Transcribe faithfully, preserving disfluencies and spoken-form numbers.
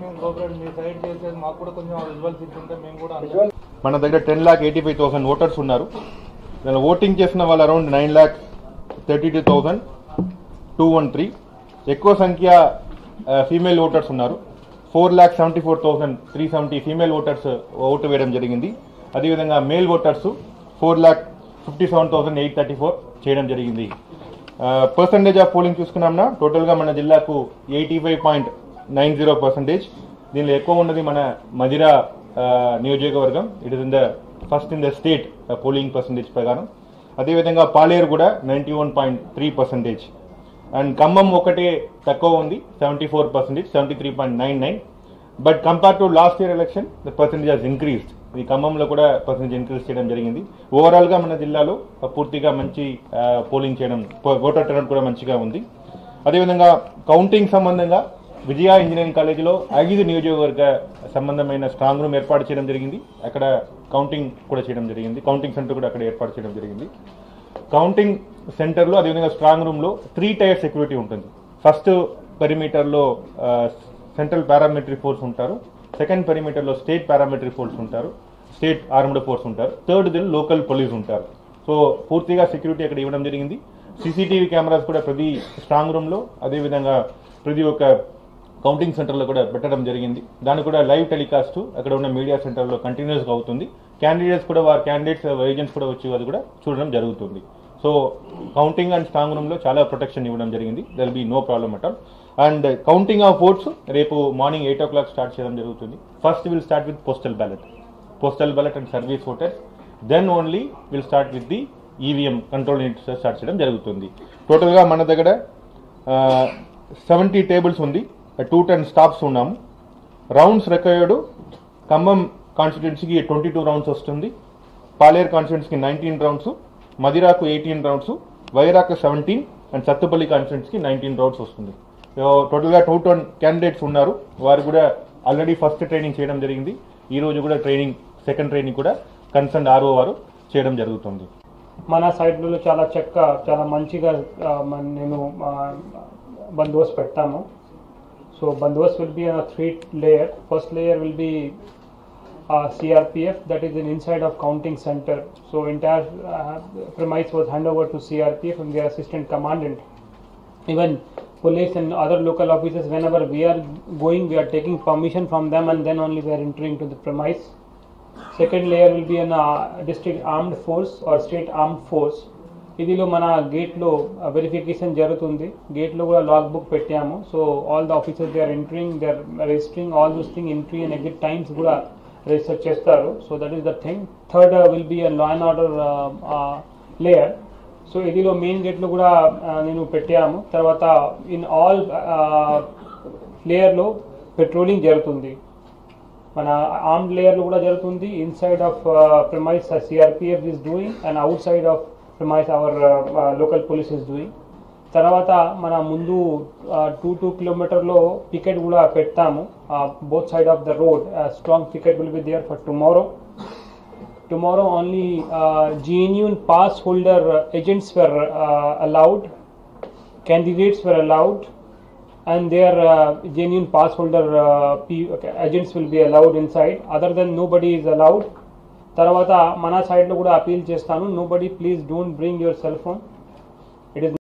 మన దగ్గర ten lakh eighty five thousand voters ఉన్నారు. దానిలో ఓటింగ్ చేసిన వాళ్ళు around nine lakh thirty two thousand two one three. ఎక్కువ సంఖ్య ఫీమేల్ ఓటర్స్ ఉన్నారు. Four lakh seventy four thousand three seventy female voters vote వేయడం జరిగింది. అదేవిధంగా male voters four lakh fifty seven thousand eight thirty four చేయడం జరిగింది. పర్సంటేజ్ ఆఫ్ పోలింగ్ చూసుకున్నాంనా టోటల్గా మన జిల్లాకు eighty five point nine zero percentage. దీనిలో ఎక్కువ ఉన్నది మన మదిరా నియోజకవర్గం. It is in the first in the state polling percentage ప్రకారం. అదేవిధంగా పాలేరు కూడా ninety one point three percentage. And Khammam ఒకటే తక్కువ ఉంది, seventy four percentage, seventy three point nine nine. But compare to last year election the percentage has increased. ఈ ఖమ్మంలో కూడా percentage increase చేయడం జరిగింది. ఓవరాల్గా మన జిల్లాలో పూర్తిగా మంచి పోలింగ్ చేయడం, ఓటర్ టర్నౌట్ కూడా మంచిగా ఉంది. అదేవిధంగా కౌంటింగ్ సంబంధంగా విజయ ఇంజనీరింగ్ కాలేజీలో ఐదు నియోజకవర్గ సంబంధమైన స్ట్రాంగ్ రూమ్ ఏర్పాటు చేయడం జరిగింది. అక్కడ కౌంటింగ్ కూడా చేయడం జరిగింది. కౌంటింగ్ సెంటర్ కూడా అక్కడ ఏర్పాటు చేయడం జరిగింది. కౌంటింగ్ సెంటర్లో అదేవిధంగా స్ట్రాంగ్ రూమ్లో త్రీ టైర్ సెక్యూరిటీ ఉంటుంది. ఫస్ట్ పెరిమీటర్లో సెంట్రల్ పారామిలిటరీ ఫోర్స్ ఉంటారు. సెకండ్ పెరిమీటర్లో స్టేట్ పారామిలిటరీ ఫోర్స్ ఉంటారు, స్టేట్ ఆర్మ్డ్ ఫోర్స్ ఉంటారు. థర్డ్ దిల్ లోకల్ పోలీస్ ఉంటారు. సో పూర్తిగా సెక్యూరిటీ అక్కడ ఇవ్వడం జరిగింది. సీసీటీవీ కెమెరాస్ కూడా ప్రతి స్ట్రాంగ్ రూమ్లో అదేవిధంగా ప్రతి ఒక్క కౌంటింగ్ సెంటర్లో కూడా పెట్టడం జరిగింది. దాన్ని కూడా లైవ్ టెలికాస్ట్ అక్కడ ఉన్న మీడియా సెంటర్లో కంటిన్యూస్గా అవుతుంది. క్యాండిడేట్స్ కూడా వారి క్యాండిడేట్స్ ఏజెంట్స్ కూడా వచ్చి అది కూడా చూడడం జరుగుతుంది. సో కౌంటింగ్ అండ్ స్ట్రాంగ్ రూమ్లో చాలా ప్రొటెక్షన్ ఇవ్వడం జరిగింది. There be no problem at all. And counting of votes రేపు morning eight o'clock start చేయడం జరుగుతుంది. First will start with postal ballot postal ballot and service voters. Then only will start with the EVM control units start చేయడం జరుగుతుంది. టోటల్గా మన దగ్గర seventy tables ఉంది. Two ten staffs ఉన్నాము. Rounds required Khammam కాన్స్టిట్యున్సీకి ట్వంటీ టూ రౌండ్స్ వస్తుంది. పాలేరు కాన్స్టిట్యున్సీకి నైన్టీన్ రౌండ్స్, మదిరాకు eighteen rounds, వైరాకు seventeen and Sathupalli కాన్స్టిట్యున్సీకి నైన్టీన్ రౌండ్స్ వస్తుంది. టోటల్గా టూ టెన్ క్యాండిడేట్స్ ఉన్నారు. వారు కూడా ఆల్రెడీ ఫస్ట్ ట్రైనింగ్ చేయడం జరిగింది. ఈ రోజు కూడా ట్రైనింగ్ సెకండ్ ట్రైనింగ్ కూడా కన్సర్న్ ఆర్ఓ వారు చేయడం జరుగుతుంది. మన సైడ్లో చాలా చక్క చాలా మంచిగా నేను బందోబస్తు పెడతాము. సో బందోబస్తు will be on three layer. First layer will be uh, C R P F, that is an inside of counting center. So entire uh, premise was handed over to C R P F and their assistant commandant. Even police and other local officers, whenever we are going, we are taking permission from them and then only we are entering to the premise. Second layer will be an uh, district armed force or state armed force. ఇదిలో మన గేట్లో verification జరుగుతుంది. గేట్లో కూడా log book పెట్టాము. So all the officers they are entering, they are registering all those thing, entry and exit times కూడా register చేస్తారు. So that is the thing. Third will be a law and order layer. So ఇదిలో main గేట్లో కూడా నేను పెట్టాము. తర్వాత in all లేయర్లో patrolling జరుగుతుంది. మన ఆర్మ్డ్ లేయర్లో కూడా జరుగుతుంది. Inside of premise CRPF is doing and outside of premise our local police is doing. తర్వాత మన ముందు టూ టూ కిలోమీటర్లో పికెట్ కూడా పెడతాము. Both side of the road strong picket will be there for tomorrow. Tomorrow only genuine pass holder agents were uh, allowed, candidates were allowed, and their uh, genuine pass holder uh, P okay, agents will be allowed inside. Other than nobody is allowed. తర్వాత మన సైడ్లో కూడా appeal చేస్తాను, nobody please don't bring your cell phone. It is